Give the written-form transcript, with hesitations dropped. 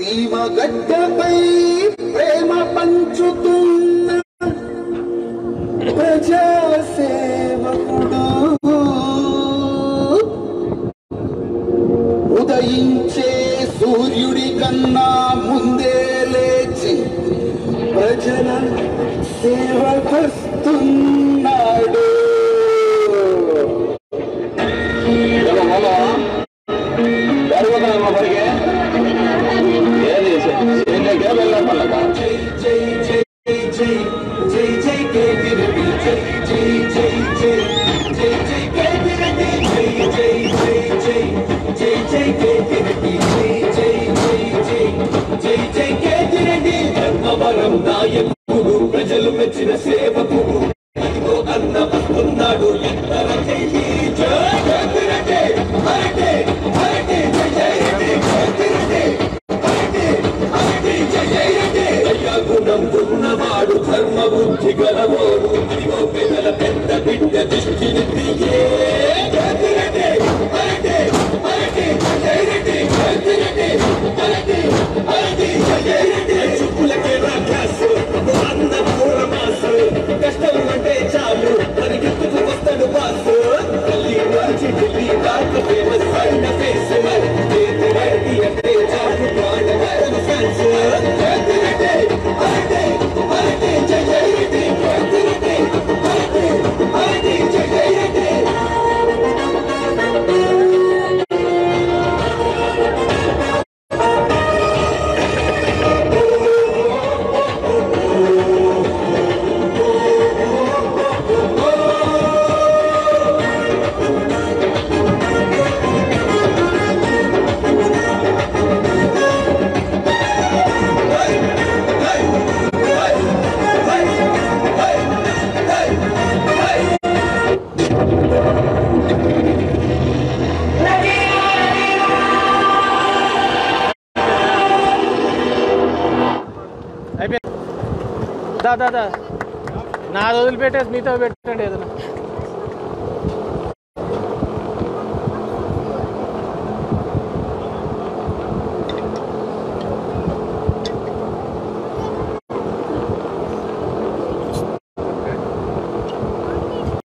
సీమగడ్డపై ప్రేమ పంచుతున్న ప్రజాసేవకుడు ఉదయించే సూర్యుడి కన్నా ముందే లేచి ప్రజల సేవకొస్తున్నాడు. నాయకుడు ప్రజలు మెచ్చిన సేవకుడు ఇదిగో అన్న వస్తున్నాడు. ఎత్తర చెయ్యి గుణం ఉన్నవాడు ధర్మ బుద్ధి గలవాడు ఇదిగో పెదల పెద్ద బిడ్డ దృష్టి చుప్పులకే రాకాసు అన్న పూరమాసు కష్టం అంటే చాలు పరిగెత్తుకు వస్తాడు బాసు తల్లి వచ్చి ఢిల్లీ దాకా ఫేమస్ అయిన ఫేస్ కేతిరెడ్డి అంటే చాలు ప్రాణమైన ఫ్యాన్స్ దాదా నా వదిలిపెట్టేసి మీతో పెట్టండి ఏదైనా.